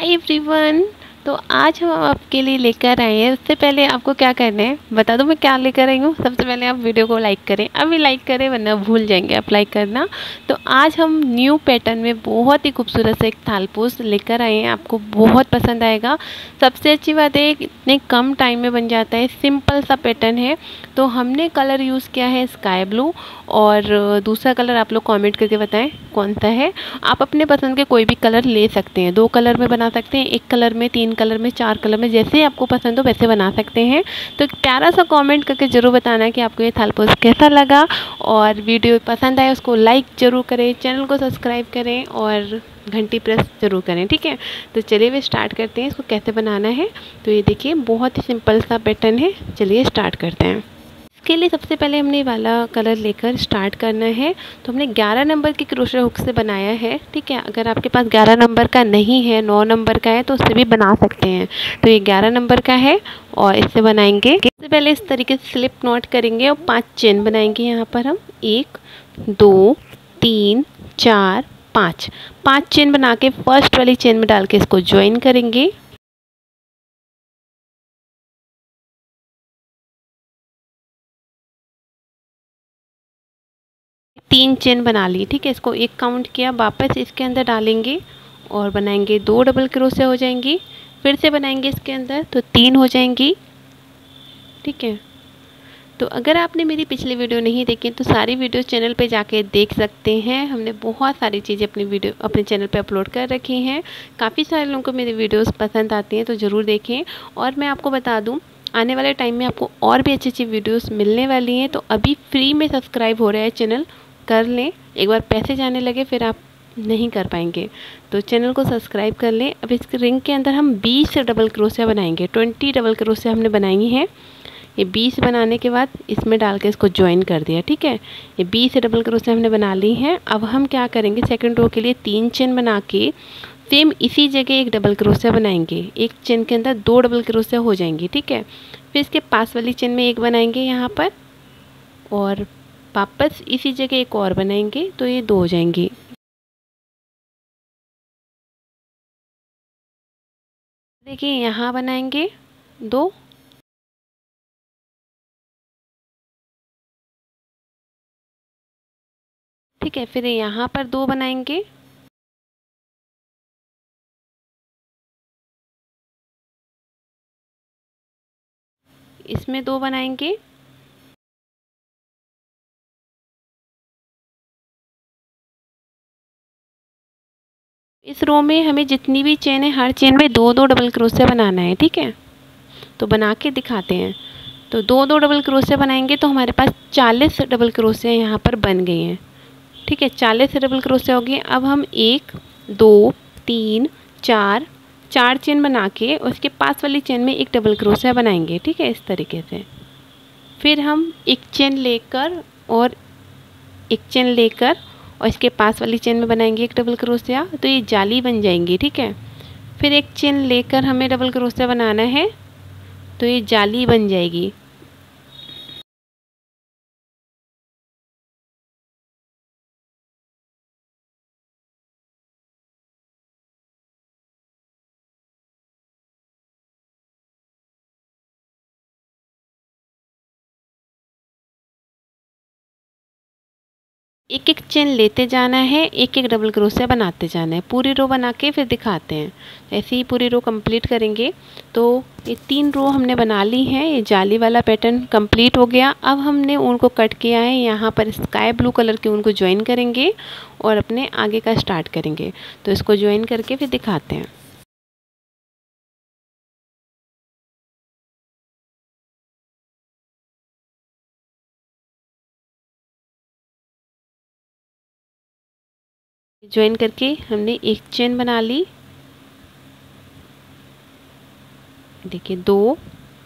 Hi everyone. तो आज हम आपके लिए लेकर आए हैं। उससे पहले आपको क्या करना है बता दूं मैं क्या लेकर आई हूँ। सबसे पहले आप वीडियो को लाइक करें, अभी लाइक करें वरना भूल जाएंगे आप लाइक करना। तो आज हम न्यू पैटर्न में बहुत ही खूबसूरत से एक थालपोश लेकर आए हैं, आपको बहुत पसंद आएगा। सबसे अच्छी बात है इतने कम टाइम में बन जाता है, सिंपल सा पैटर्न है। तो हमने कलर यूज़ किया है स्काई ब्लू, और दूसरा कलर आप लोग कमेंट करके बताएं कौन सा है। आप अपने पसंद के कोई भी कलर ले सकते हैं, 2 कलर में बना सकते हैं, 1 कलर में, 3 कलर में, 4 कलर में, जैसे आपको पसंद हो वैसे बना सकते हैं। तो एक प्यारा सा कमेंट करके ज़रूर बताना कि आपको ये थालपोश कैसा लगा, और वीडियो पसंद आए उसको लाइक ज़रूर करें, चैनल को सब्सक्राइब करें और घंटी प्रेस ज़रूर करें, ठीक है। तो चलिए वे स्टार्ट करते हैं इसको कैसे बनाना है। तो ये देखिए बहुत ही सिंपल सा पैटर्न है, चलिए स्टार्ट करते हैं। इसके लिए सबसे पहले हमने वाला कलर लेकर स्टार्ट करना है। तो हमने 11 नंबर की क्रोशे हुक से बनाया है, ठीक है। अगर आपके पास 11 नंबर का नहीं है, 9 नंबर का है तो उससे भी बना सकते हैं। तो ये 11 नंबर का है और इससे बनाएंगे। सबसे पहले इस तरीके से स्लिप नॉट करेंगे और 5 चेन बनाएंगे। यहाँ पर हम 1 2 3 4 5 चेन बना के फर्स्ट वाली चेन में डाल के इसको ज्वाइन करेंगे। तीन चेन बना ली, ठीक है। इसको एक काउंट किया, वापस इसके अंदर डालेंगे और बनाएंगे 2 डबल क्रोशे हो जाएंगी। फिर से बनाएंगे इसके अंदर तो 3 हो जाएंगी, ठीक है। तो अगर आपने मेरी पिछली वीडियो नहीं देखी तो सारी वीडियो चैनल पे जाके देख सकते हैं। हमने बहुत सारी चीज़ें अपने चैनल पे अपलोड कर रखी हैं। काफ़ी सारे लोगों को मेरी वीडियोस पसंद आती हैं, तो ज़रूर देखें। और मैं आपको बता दूं आने वाले टाइम में आपको और भी अच्छी अच्छी वीडियोस मिलने वाली हैं। तो अभी फ्री में सब्सक्राइब हो रहा है चैनल, कर लें। एक बार पैसे जाने लगे फिर आप नहीं कर पाएंगे, तो चैनल को सब्सक्राइब कर लें। अब इस रिंग के अंदर हम 20 डबल क्रोशिया बनाएंगे। 20 डबल क्रोशिया हमने बनाई हैं। ये 20 बनाने के बाद इसमें डाल के इसको ज्वाइन कर दिया, ठीक है। ये 20 डबल क्रोशिया हमने बना ली हैं। अब हम क्या करेंगे, सेकंड रो के लिए 3 चेन बना के सेम इसी जगह एक डबल क्रोशिया बनाएंगे। एक चेन के अंदर 2 डबल क्रोशिया हो जाएंगी, ठीक है। फिर इसके पास वाली चेन में एक बनाएंगे यहाँ पर, और वापस इसी जगह एक और बनाएंगे तो ये 2 हो जाएंगी। देखिए यहाँ बनाएंगे 2, ठीक है। फिर यहाँ पर 2 बनाएंगे, इसमें 2 बनाएंगे, इस रो में हमें जितनी भी चेन है हर चेन में 2-2 डबल क्रोशिया बनाना है, ठीक है। तो बना के दिखाते हैं। तो 2-2 डबल क्रोशिया बनाएंगे तो हमारे पास 40 डबल क्रोशिया यहाँ पर बन गई हैं, ठीक है। 40 डबल क्रोशिया हो गई। अब हम 1 2 3 4 चेन बना के उसके पास वाली चेन में एक डबल क्रोशिया बनाएंगे, ठीक है, इस तरीके से। फिर हम एक चेन लेकर और इसके पास वाली चेन में बनाएंगे एक डबल क्रोशिया, तो ये जाली बन जाएंगी, ठीक है। फिर एक चेन लेकर हमें डबल क्रोशिया बनाना है तो ये जाली बन जाएगी। एक एक चेन लेते जाना है, एक एक डबल क्रोशिया बनाते जाना है। पूरी रो बना के फिर दिखाते हैं। ऐसे ही पूरी रो कंप्लीट करेंगे। तो ये 3 रो हमने बना ली हैं। ये जाली वाला पैटर्न कंप्लीट हो गया। अब हमने ऊन को कट किया है, यहाँ पर स्काई ब्लू कलर के ऊन को ज्वाइन करेंगे और अपने आगे का स्टार्ट करेंगे। तो इसको ज्वाइन करके फिर दिखाते हैं। ज्वाइन करके हमने एक चेन बना ली, देखिए 2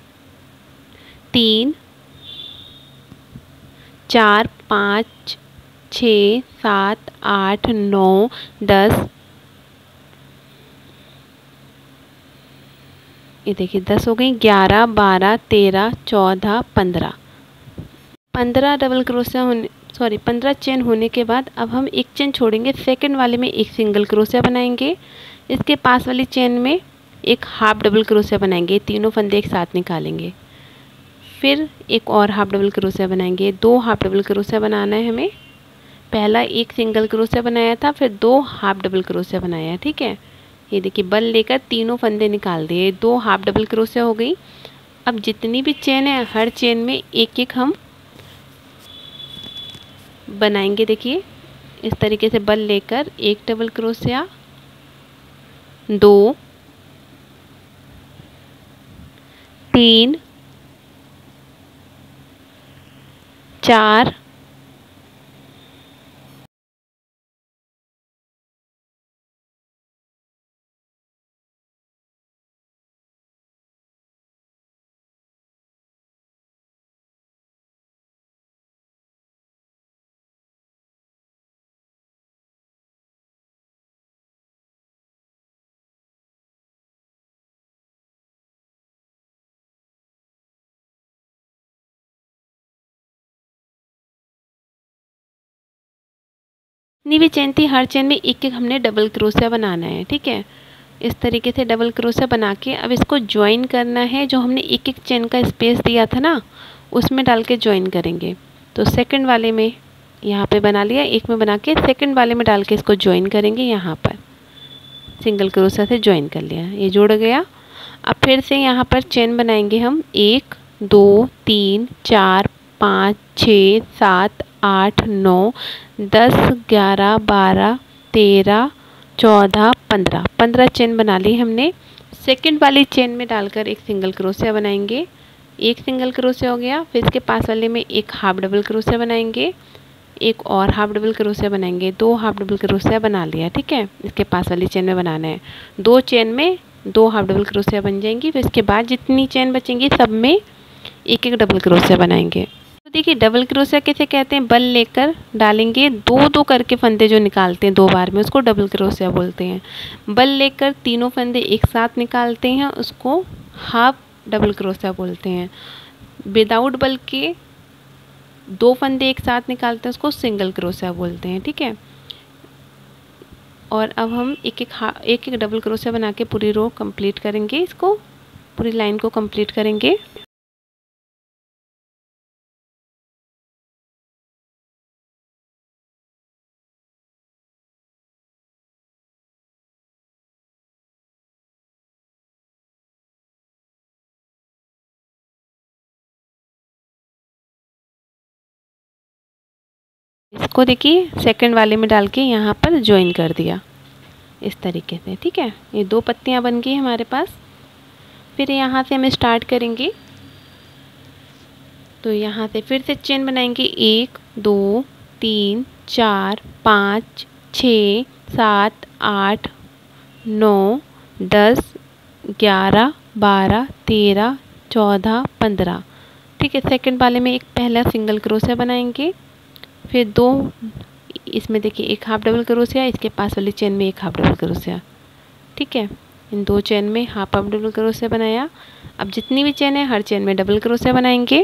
3 4 5 6 7 8 9 10, ये देखिए 10 हो गई। 11 12 13 14 15 डबल क्रोशिया होने 15 चेन होने के बाद अब हम एक चेन छोड़ेंगे, सेकंड वाले में एक सिंगल क्रोशिया बनाएंगे, इसके पास वाली चेन में एक हाफ डबल क्रोशिया बनाएंगे, तीनों फंदे एक साथ निकालेंगे, फिर एक और हाफ डबल क्रोशिया बनाएंगे, 2 हाफ डबल क्रोशिया बनाना है हमें। पहला एक सिंगल क्रोशिया बनाया था, फिर 2 हाफ डबल क्रोशिया बनाया है, ठीक है। ये देखिए बल लेकर तीनों फंदे निकाल दिए, 2 हाफ डबल क्रोशिया हो गई। अब जितनी भी चेन है हर चेन में एक एक हम बनाएंगे। देखिए इस तरीके से बल लेकर एक डबल क्रोशिया, 2, 3, 4, जितनी भी चेन थी हर चेन में एक एक हमने डबल क्रोशिया बनाना है, ठीक है। इस तरीके से डबल क्रोशिया बना के अब इसको ज्वाइन करना है। जो हमने एक एक चेन का स्पेस दिया था ना, उसमें डाल के ज्वाइन करेंगे। तो सेकंड वाले में यहाँ पे बना लिया, एक में बना के सेकंड वाले में डाल के इसको ज्वाइन करेंगे। यहाँ पर सिंगल क्रोशिया से ज्वाइन कर लिया, ये जुड़ गया। अब फिर से यहाँ पर चेन बनाएंगे हम 1, 2, 3, 4, 5, 6, 7, 8, 9, 10, 11, 12, 13, 14, 15 15 चेन बना ली हमने। सेकंड वाली चेन में डालकर एक सिंगल क्रोशिया बनाएंगे, एक सिंगल क्रोशिया हो गया। फिर इसके पास वाले में एक हाफ डबल क्रोशिया बनाएंगे, एक और हाफ डबल क्रोशिया बनाएंगे, 2 हाफ डबल क्रोशिया बना लिया, ठीक है। इसके पास वाली चेन में बनाना है, 2 चेन में 2 हाफ डबल क्रोशिया बन जाएंगी। फिर इसके बाद जितनी चेन बचेंगी सब में एक एक डबल क्रोशिया बनाएंगे। तो देखिए डबल क्रोशिया कैसे कहते हैं, बल लेकर डालेंगे, 2-2 करके फंदे जो निकालते हैं 2 बार में उसको डबल क्रोशिया बोलते हैं। बल लेकर तीनों फंदे एक साथ निकालते हैं उसको हाफ डबल क्रोशिया बोलते हैं। विदाउट बल के 2 फंदे एक साथ निकालते हैं उसको सिंगल क्रोशिया बोलते हैं, ठीक है। और अब हम एक एक डबल क्रोशिया बना के पूरी रो कंप्लीट करेंगे, इसको पूरी लाइन को कंप्लीट करेंगे। इसको देखिए सेकंड वाले में डाल के यहाँ पर ज्वाइन कर दिया इस तरीके से, ठीक है। ये 2 पत्तियाँ बन गई हमारे पास। फिर यहाँ से हम स्टार्ट करेंगे, तो यहाँ से फिर से चेन बनाएंगे 1, 2, 3, 4, 5, 6, 7, 8, 9, 10, 11, 12, 13, 14, 15, ठीक है। सेकंड वाले में एक पहला सिंगल क्रोशिया बनाएंगे, फिर 2 इसमें देखिए एक हाफ डबल क्रोशिया, इसके पास वाली चेन में एक हाफ डबल क्रोशिया, ठीक है। इन 2 चेन में हाफ डबल क्रोशिया बनाया। अब जितनी भी चेन है हर चेन में डबल क्रोशिया बनाएंगे।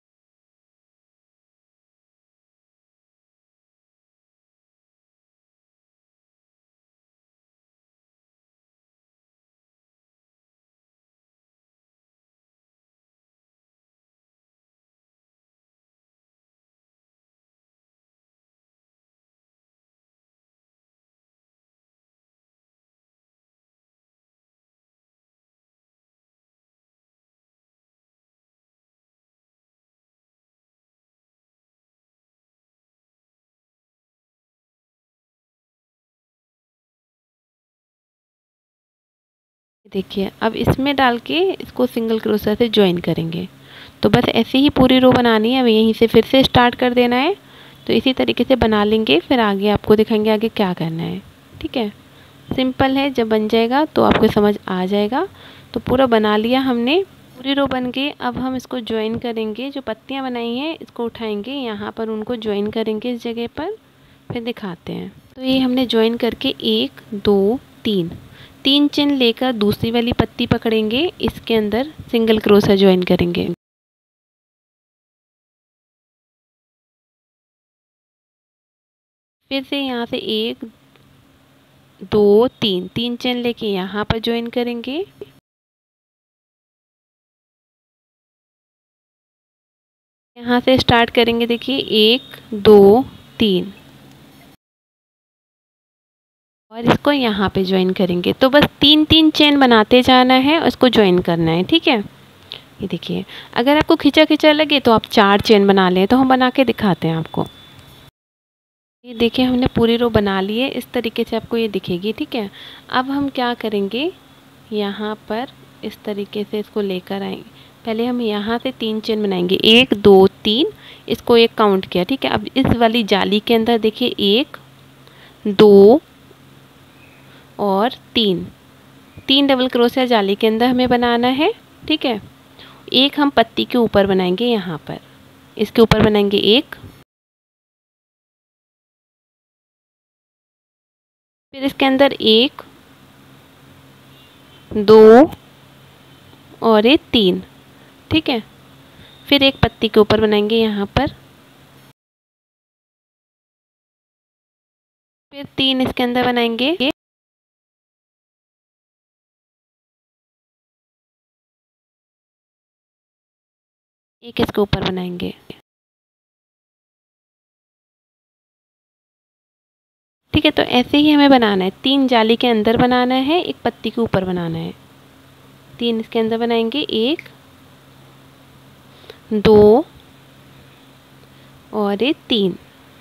देखिए अब इसमें डाल के इसको सिंगल क्रोशिया से ज्वाइन करेंगे। तो बस ऐसे ही पूरी रो बनानी है, अब यहीं से फिर से स्टार्ट कर देना है। तो इसी तरीके से बना लेंगे, फिर आगे आपको दिखाएंगे आगे क्या करना है, ठीक है। सिंपल है, जब बन जाएगा तो आपको समझ आ जाएगा। तो पूरा बना लिया हमने, पूरी रो बन गई। अब हम इसको ज्वाइन करेंगे, जो पत्तियाँ बनाई हैं इसको उठाएंगे, यहाँ पर उनको ज्वाइन करेंगे इस जगह पर, फिर दिखाते हैं। तो ये हमने ज्वाइन करके 1, 2, 3 चेन लेकर दूसरी वाली पत्ती पकड़ेंगे, इसके अंदर सिंगल क्रोशिया ज्वाइन करेंगे। फिर से यहाँ से 1 2 3 3 चेन लेके यहाँ पर ज्वाइन करेंगे। यहाँ से स्टार्ट करेंगे, देखिए 1 2 3 और इसको यहाँ पे ज्वाइन करेंगे। तो बस 3 चेन बनाते जाना है और इसको ज्वाइन करना है, ठीक है। ये देखिए, अगर आपको खिंचा खिंचा लगे तो आप 4 चेन बना लें। तो हम बना के दिखाते हैं आपको। ये देखिए, हमने पूरी रो बना ली है। इस तरीके से आपको ये दिखेगी, ठीक है। अब हम क्या करेंगे, यहाँ पर इस तरीके से इसको लेकर आएंगे। पहले हम यहाँ से 3 चेन बनाएंगे, 1 2 3, इसको एक काउंट किया, ठीक है। अब इस वाली जाली के अंदर देखिए 1 2 और 3 डबल क्रोशिया जाली के अंदर हमें बनाना है, ठीक है। एक हम पत्ती के ऊपर बनाएंगे, यहाँ पर इसके ऊपर बनाएंगे 1, फिर इसके अंदर 1 2 और ये 3, ठीक है। फिर एक पत्ती के ऊपर बनाएंगे यहाँ पर, फिर 3 इसके अंदर बनाएंगे, एक इसके ऊपर बनाएंगे, ठीक है। तो ऐसे ही हमें बनाना है, 3 जाली के अंदर बनाना है, एक पत्ती के ऊपर बनाना है। 3 इसके अंदर बनाएंगे, 1 2 और ये 3,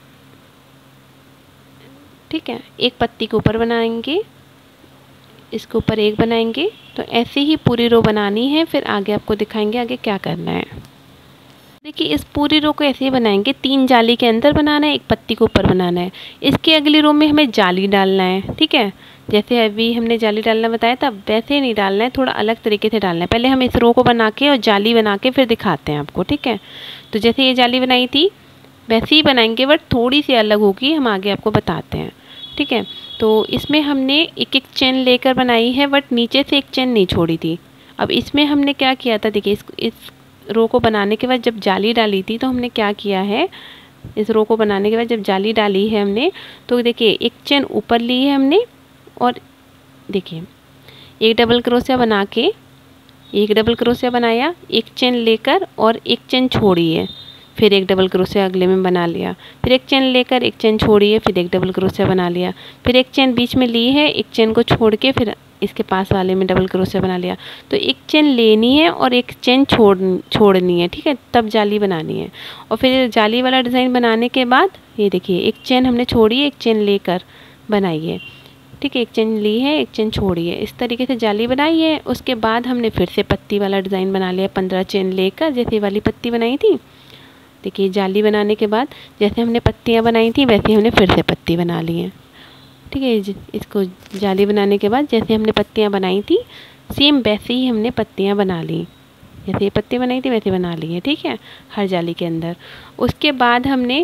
ठीक है। एक पत्ती के ऊपर बनाएंगे, इसके ऊपर 1 बनाएंगे। तो ऐसे ही पूरी रो बनानी है। फिर आगे आपको दिखाएंगे आगे क्या करना है। देखिए, इस पूरी रो को ऐसे ही बनाएंगे, 3 जाली के अंदर बनाना है, एक पत्ती के ऊपर बनाना है। इसके अगली रो में हमें जाली डालना है, ठीक है। जैसे अभी हमने जाली डालना बताया था, वैसे ही नहीं डालना है, थोड़ा अलग तरीके से डालना है। पहले हम इस रो को बना के और जाली बना के फिर दिखाते हैं आपको, ठीक है। तो जैसे ये जाली बनाई थी वैसे ही बनाएंगे, बट थोड़ी सी अलग होगी, हम आगे आपको बताते हैं, ठीक है। तो इसमें हमने एक एक चेन लेकर बनाई है, बट नीचे से एक चेन नहीं छोड़ी थी। अब इसमें हमने क्या किया था, देखिए इस रो को बनाने के बाद जब जाली डाली थी तो हमने क्या किया है, इस रो को बनाने के बाद जब जाली डाली है हमने, तो देखिए एक चेन ऊपर ली है हमने, और देखिए एक डबल क्रोशिया बना के, एक डबल क्रोशिया बनाया, एक चेन लेकर और एक चेन छोड़ी है, फिर एक डबल क्रोशिया अगले में बना लिया, फिर एक चेन लेकर एक चेन छोड़ी है, फिर एक डबल क्रोशिया बना लिया, फिर एक चेन बीच में ली है, एक चेन को छोड़ के फिर इसके पास वाले में डबल क्रोशिया बना लिया। तो एक चेन लेनी है और एक चेन छोड़नी है, ठीक है, तब जाली बनानी है। और फिर जाली वाला डिज़ाइन बनाने के बाद ये देखिए एक चेन हमने छोड़ी है, एक चेन लेकर बनाई है, ठीक है। एक चेन ली है, एक चेन छोड़ी है, इस तरीके से जाली बनाई है। उसके बाद हमने फिर से पत्ती वाला डिज़ाइन बना लिया, 15 चेन लेकर जैसे वाली पत्ती बनाई थी। देखिए जाली बनाने के बाद जैसे हमने पत्तियाँ बनाई थी वैसे हमने फिर से पत्ती बना ली है, ठीक है। इसको जाली बनाने के बाद जैसे हमने पत्तियाँ बनाई थी सेम वैसे ही हमने पत्तियाँ बना ली, जैसे ये पत्ती बनाई थी वैसे बना ली है, ठीक है, हर जाली के अंदर। उसके बाद हमने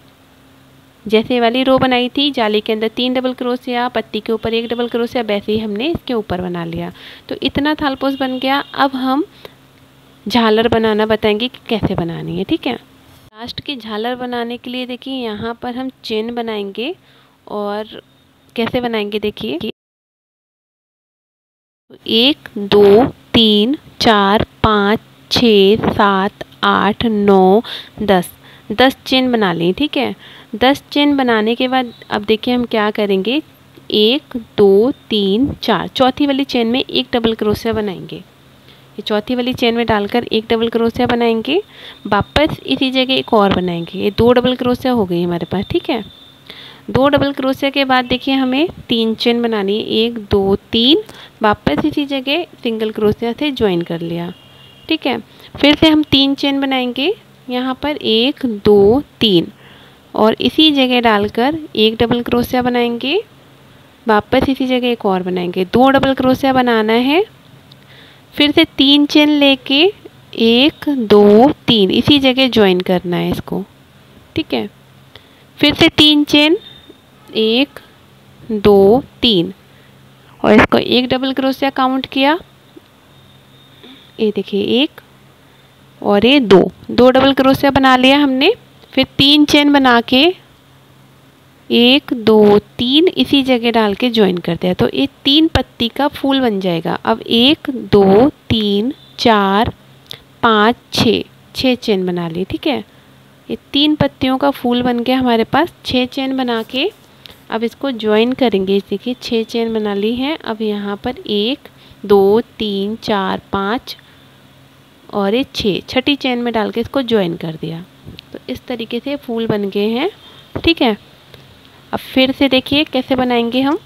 जैसे वाली रो बनाई थी, जाली के अंदर 3 डबल क्रोशिया, पत्ती के ऊपर 1 डबल क्रोशिया, वैसे ही हमने इसके ऊपर बना लिया। तो इतना थालपोस बन गया। अब हम झालर बनाना बताएंगे कि कैसे बनानी है, ठीक है। लास्ट की झालर बनाने के लिए देखिए यहाँ पर हम चेन बनाएंगे, और कैसे बनाएंगे देखिए, 1 2 3 4 5 6 7 8 9 10 चेन बना लें, ठीक है। 10 चेन बनाने के बाद अब देखिए हम क्या करेंगे, 1 2 3 4 चौथी वाली चेन में एक डबल क्रोशिया बनाएंगे। ये चौथी वाली चेन में डालकर एक डबल क्रोशिया बनाएंगे, वापस इसी जगह एक और बनाएंगे। ये 2 डबल क्रोशिया हो गई हमारे पास, ठीक है। 2 डबल क्रोशिया के बाद देखिए हमें 3 चेन बनानी है, 1 2 3, वापस इसी जगह सिंगल क्रोशिया से ज्वाइन कर लिया, ठीक है। फिर से हम 3 चेन बनाएंगे यहाँ पर, 1 2 3, और इसी जगह डालकर एक डबल क्रोशिया बनाएंगे, वापस इसी जगह एक और बनाएंगे, 2 डबल क्रोशिया बनाना है। फिर से 3 चेन लेके 1 2 3 इसी जगह ज्वाइन करना है इसको, ठीक है। फिर से 3 चेन 1 2 3, और इसको एक डबल क्रोशिया काउंट किया, ये देखिए 1 और ये 2 डबल क्रोशिया बना लिया हमने। फिर 3 चेन बना के 1 2 3 इसी जगह डाल के ज्वाइन करते हैं तो ये 3 पत्ती का फूल बन जाएगा। अब 1 2 3 4 5 6 6 चेन बना ली। ठीक है, ये 3 पत्तियों का फूल बन गया हमारे पास। 6 चेन बना के अब इसको ज्वाइन करेंगे। देखिए 6 चेन बना ली है। अब यहाँ पर 1 2 3 4 5 और ये 6 छठी चेन में डाल के इसको ज्वाइन कर दिया। तो इस तरीके से फूल बन गए हैं। ठीक है, अब फिर से देखिए कैसे बनाएंगे हम।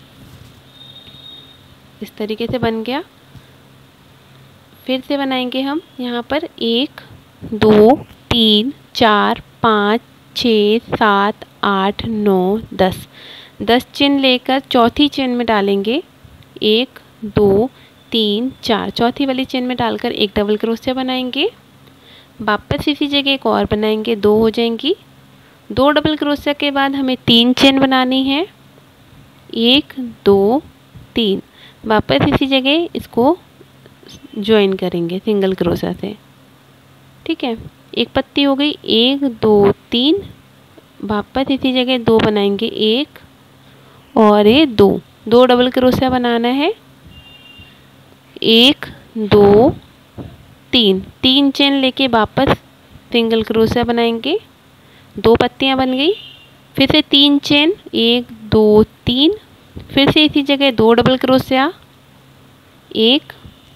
इस तरीके से बन गया। फिर से बनाएंगे हम यहाँ पर 1 2 3 4 5 6 7 8 9 10 10 चेन लेकर चौथी चेन में डालेंगे। 1 2 3 4 चौथी वाली चेन में डालकर एक डबल क्रोशिया बनाएंगे। वापस इसी जगह एक और बनाएंगे, 2 हो जाएंगी। 2 डबल क्रोशिया के बाद हमें 3 चेन बनानी है। 1 2 3 वापस इसी जगह इसको ज्वाइन करेंगे सिंगल क्रोशिया से। ठीक है, एक पत्ती हो गई। 1 2 3 वापस इसी जगह 2 बनाएंगे, 1 और ये 2 डबल क्रोशिया बनाना है। 1 2 3 चेन लेके वापस सिंगल क्रोशिया बनाएंगे। 2 पत्तियां बन गई। फिर से 3 चेन, 1 2 3 फिर से इसी जगह 2 डबल क्रोशिया, 1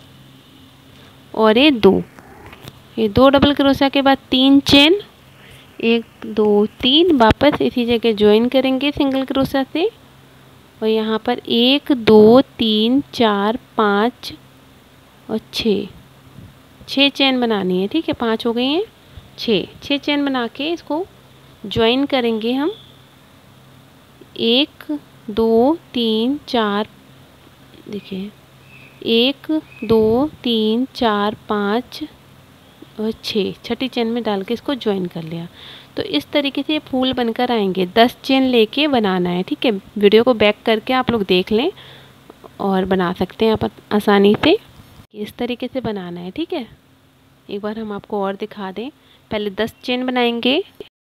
और ये 2। ये 2 डबल क्रोशिया के बाद 3 चेन, 1 2 3 वापस इसी जगह ज्वाइन करेंगे सिंगल क्रोशिया से। और यहाँ पर 1 2 3 4 5 और 6 चेन बनानी है। ठीक है, 5 हो गई हैं। 6 चेन बना के इसको ज्वाइन करेंगे हम। 1 2 3 4 देखिए 1 2 3 4 5 और 6 छठी चेन में डाल के इसको ज्वाइन कर लिया। तो इस तरीके से ये फूल बनकर आएंगे। 10 चेन लेके बनाना है। ठीक है, वीडियो को बैक करके आप लोग देख लें और बना सकते हैं आप आसानी से। इस तरीके से बनाना है। ठीक है, एक बार हम आपको और दिखा दें। पहले 10 चेन बनाएंगे।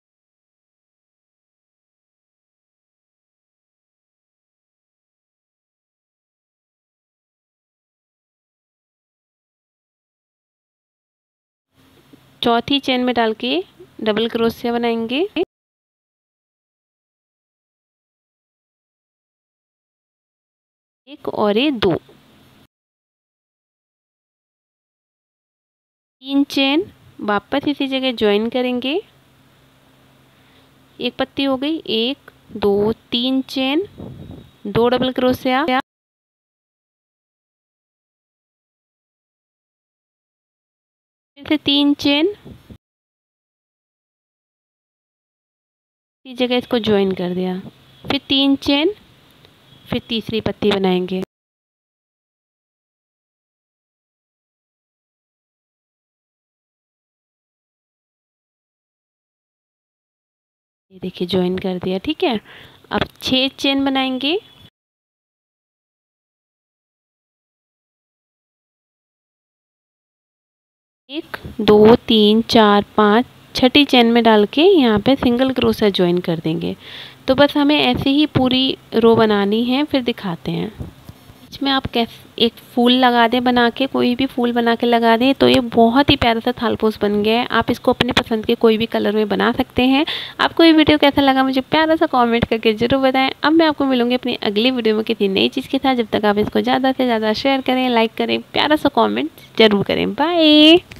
चौथी चेन में डाल के डबल क्रोशिया बनाएंगे। 1 और ये 2। 3 चेन वापस इसी जगह ज्वाइन करेंगे। एक पत्ती हो गई। 1 2 3 चेन, 2 डबल क्रोशिया, फिर से 3 चेन, इसी जगह इसको ज्वाइन कर दिया। फिर 3 चेन, फिर तीसरी पत्ती बनाएंगे। ये देखिए ज्वाइन कर दिया। ठीक है, अब 6 चेन बनाएंगे। 1 2 3 4 5 छठी चेन में डाल के यहाँ पे सिंगल क्रोशिया ज्वाइन कर देंगे। तो बस हमें ऐसे ही पूरी रो बनानी है, फिर दिखाते हैं। बीच में आप कैसे एक फूल लगा दें, बना के कोई भी फूल बना के लगा दें तो ये बहुत ही प्यारा सा थालपोस बन गया है। आप इसको अपने पसंद के कोई भी कलर में बना सकते हैं। आपको ये वीडियो कैसा लगा मुझे प्यारा सा कमेंट करके ज़रूर बताएं। अब मैं आपको मिलूंगी अपनी अगली वीडियो में किसी नई चीज़ के साथ। जब तक आप इसको ज़्यादा से ज़्यादा शेयर करें, लाइक करें, प्यारा सा कॉमेंट ज़रूर करें। बाय।